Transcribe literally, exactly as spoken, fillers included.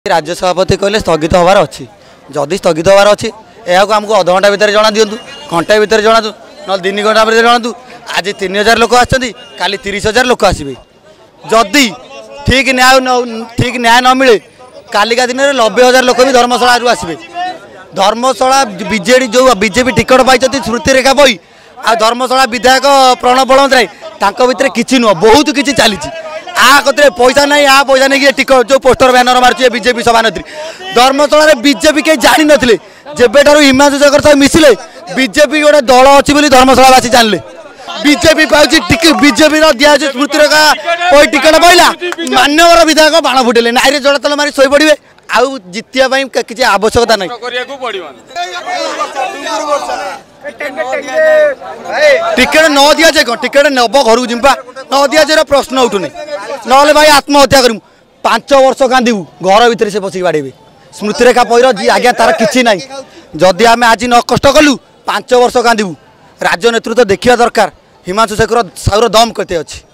राज्य सभापति कहले स्थगित हबार अच्छी जदि स्थगित हबार अच्छी यह आमको अध घंटा भितर जना दिंतु घंटा भितर जना ना तीन घंटा भितर जना आज तीन हजार लोक आली तीस हजार लोक आसवे जदि ठीक न्याय न ठीक न्याय न मिले कालिका दिन में नब्बे हजार लोक भी धर्मशाला आसवे धर्मशाला बीजेडी जो बीजेपी टिकट पाई स्मृति रेखा बही आ धर्मशाला विधायक प्रणव बलवंतराय भितर किसी नुह बहुत किसी चली आ कतरे पैसा नहीं आ पैसा नहीं टिकट जो पोस्टर बैनर मार्चे बीजेपी सभानेत्री धर्मशाला बीजेपी कहीं जानी नथिले जेबेठारु हिमांशु शेखर साहब मिसिले बीजेपी गोटे दल अच्छी बोली धर्मशालावासी जानले बीजेपी पाउची टिकट बीजेपी दिया स्मृति रेखा कोई टिकट पाइला मान्यवर विधायक बाण फुटेले नाई जड़ा तल मारी शोई पड़े आउ जितिया किसी आवश्यकता नहीं टिकेट न दि जाए कौन टिकेट नब घर जिम्पा न दि जाए प्रश्न उठुनी ना भाई आत्महत्या कर पांच वर्ष कांदू घर भितर से बसिक बाड़े स्मृति रेखा पैर जी आज्ञा तार किसी ना जदि आम आज न कष्ट कलु पांच वर्ष कांदू राज्य नेतृत्व देखा दरकार हिमांशु शेखर साउर दम केते अच्छी।